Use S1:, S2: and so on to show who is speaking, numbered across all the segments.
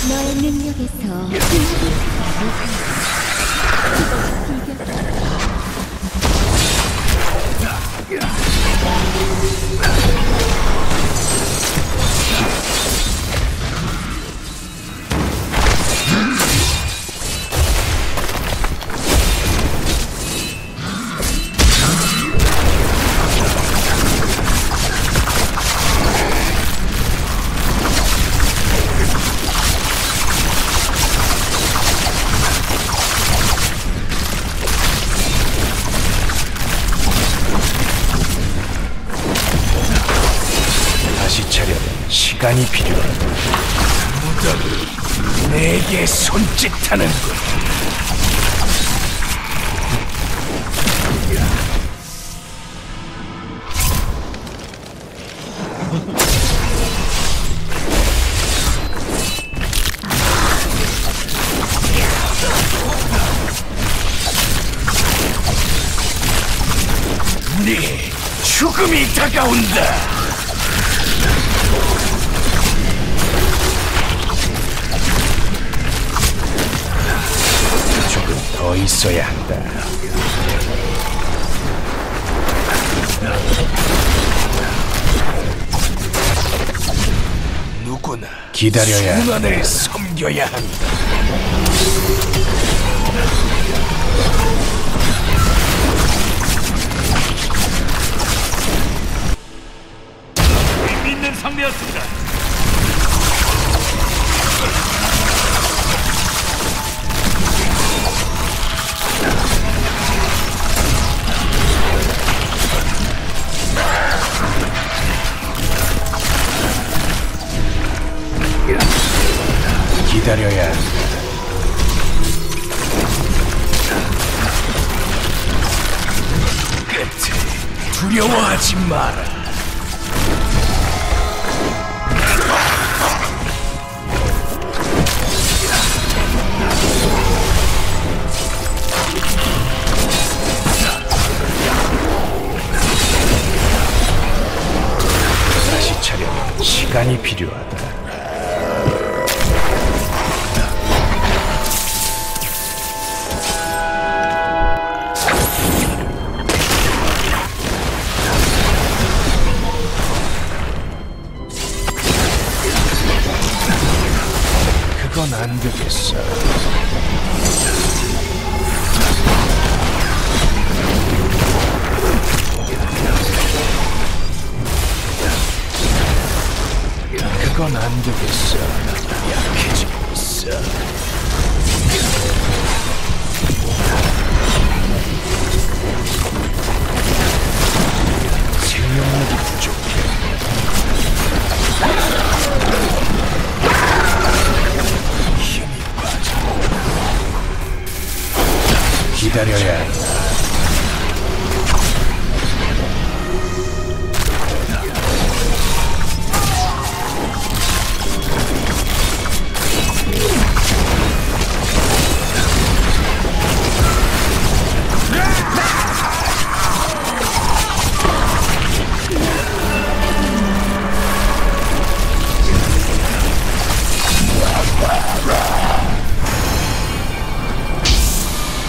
S1: 너의 능력에서
S2: 시간이 필요하다. 무덤이 내게 손짓하는군. 네 죽음이 다가온다. 더 있어야 한다. 누구나 기다려야 순환을 섬겨야 한다.
S3: 의미 있는 상대였습니다.
S2: 기다려야 한다. 끝을 두려워하지 마라. 다시 차려면 시간이 필요하다. 그건 안 되겠어. 그건 안 되겠어. 약해지고 있어. 생명력이 부족해. 기다려야 한다.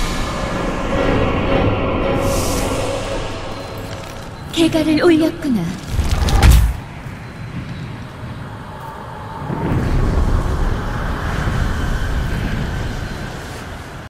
S1: 대가를 올렸구나.